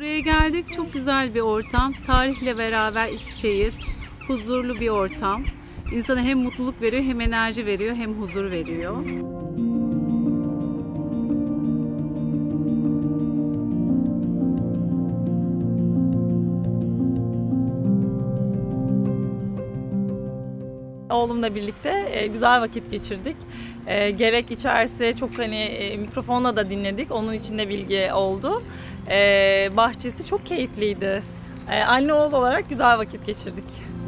Buraya geldik. Çok güzel bir ortam. Tarihle beraber iç içeyiz. Huzurlu bir ortam. İnsana hem mutluluk veriyor, hem enerji veriyor, hem huzur veriyor. Oğlumla birlikte güzel vakit geçirdik. Gerek içerisi çok mikrofonla da dinledik. Onun için de bilgi oldu. Bahçesi çok keyifliydi. Anne oğul olarak güzel vakit geçirdik.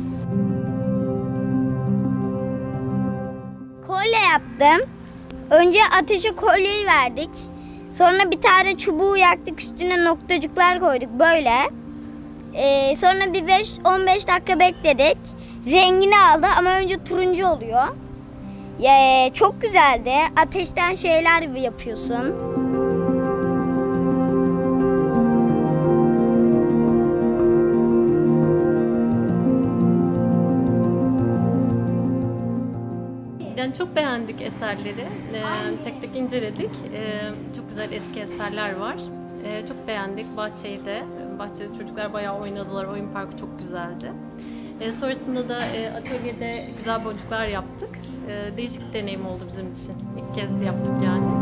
Kolye yaptım. Önce ateşe kolyeyi verdik. Sonra bir tane çubuğu yaktık, üstüne noktacıklar koyduk böyle. Sonra bir 5-15 dakika bekledik. Rengini aldı ama önce turuncu oluyor. Çok güzeldi. Ateşten şeyler yapıyorsun. Yani çok beğendik eserleri. Tek tek inceledik. Çok güzel eski eserler var. Çok beğendik bahçeyi de. Bahçede çocuklar bayağı oynadılar. Oyun parkı çok güzeldi. Sonrasında da atölyede güzel boncuklar yaptık. Değişik bir deneyim oldu bizim için. İlk kez yaptık yani.